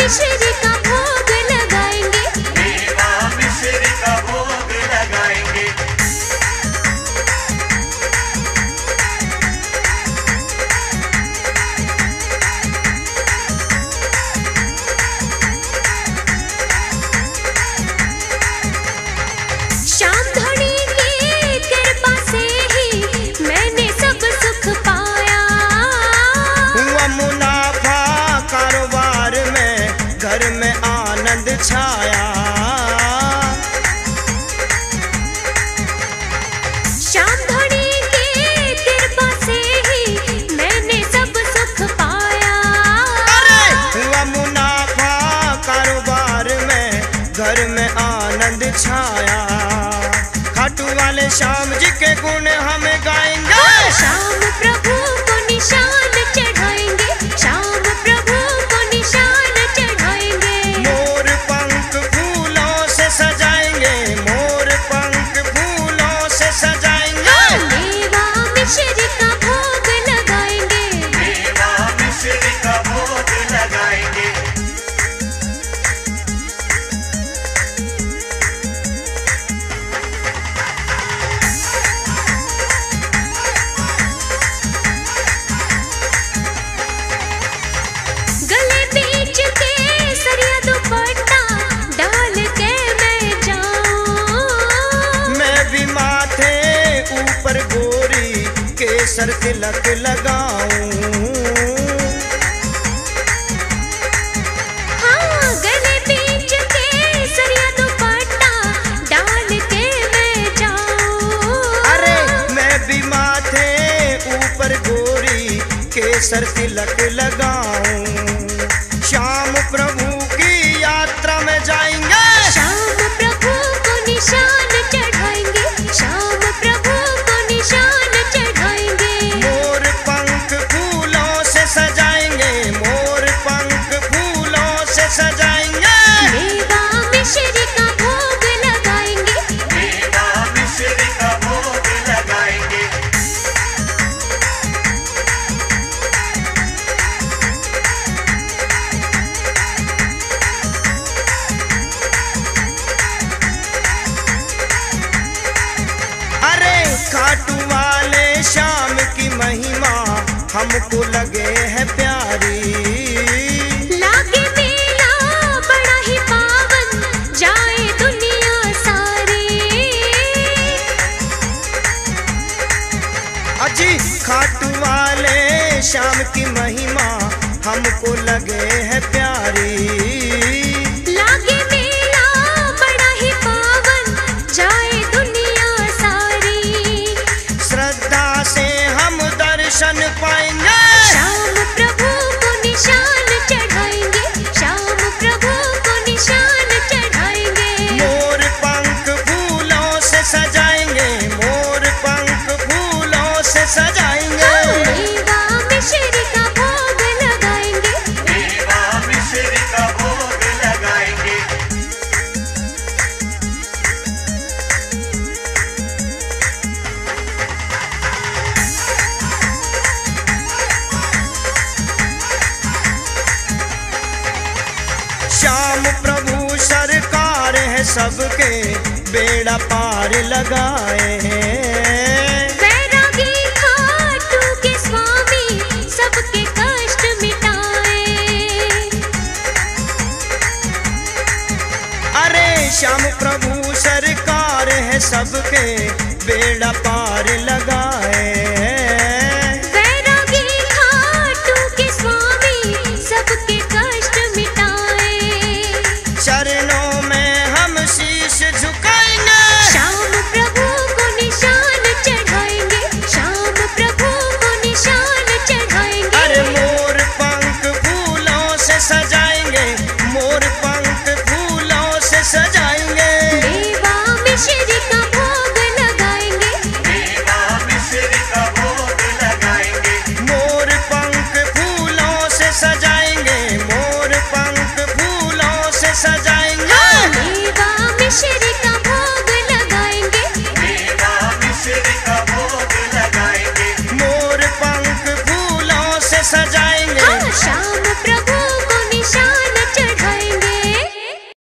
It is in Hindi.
मिश्री का भोग लगाएंगे, मेवा मिश्री का भोग लगाएंगे। श्याम धनी की कृपा से ही मैंने सब सुख पाया। हुआ मुनाफा कारोबार में, घर में आनंद छाया। श्याम धनी की कृपा से ही मैंने सब सुख पाया। हुआ मुनाफा कारोबार में, घर में आनंद छाया। खाटू वाले श्याम जी के गुण हम गाएंगे। श्याम प्रभु को निशान चढ़ाएंगे, श्याम प्रभु को निशान चढ़ाएंगे। मोर पंख फूलों से सजाएंगे, मोर पंख फूलों से सजाएंगे। मेवा मिश्री का भोग लगाएंगे, मेवा मिश्री का भोग लगाएंगे। गले बीच के सरिया दुपट्टा डाल के मैं जाऊं। मैं भी माथे ऊपर गोरी केसर तिलक लगाऊं। हाँ, गले बीच के सरिया दुपट्टा डाल के मैं जाऊं। अरे मैं भी माथे ऊपर गोरी केसर तिलक लगाऊं। श्याम प्रभु की यात्रा में जाएंगे। श्याम प्रभु को निशान चढ़ाएंगे, श्याम प्रभु को निशान चढ़ाएंगे। मोर पंख फूलों से सजाएंगे, मोर पंख फूलों से सजाएंगे। मेवा मिश्री का भोग लगाएंगे, मेवा मिश्री का भोग लगाएंगे। अरे खाटू वाले श्याम की महिमा हमको लगे है प्यारी। लागे मेला बड़ा ही पावन, जाए दुनिया सारी। अजी खाटू वाले श्याम की महिमा हमको लगे है प्यारी। लागे मेला बड़ा ही पावन, जाए दुनिया सारी। श्रद्धा से हम दर्शन पाएंगे। श्याम प्रभु को निशान चढ़ाएंगे, श्याम प्रभु को निशान चढ़ाएंगे। मोर पंख फूलों से सजाएंगे, मोर पंख फूलों से सजाएंगे। मेवा मिश्री का भोग लगाएंगे, मेवा मिश्री का भोग लगाएंगे। श्याम प्रभु सरकार है सबके, बेड़ा पार लगाए हैं। वैरागी खाटू के स्वामी सबके कष्ट मिटाए। अरे श्याम प्रभु सरकार है सबके, बेड़ा पार लगाए हैं। वैरागी खाटू के स्वामी सबके कष्ट मिटाए। चरणों में हम शीश झुकाएंगे। श्याम प्रभु को निशान चढ़ाएंगे, श्याम प्रभु को निशान चढ़ाएंगे। अरे मोर पंख फूलों से सजा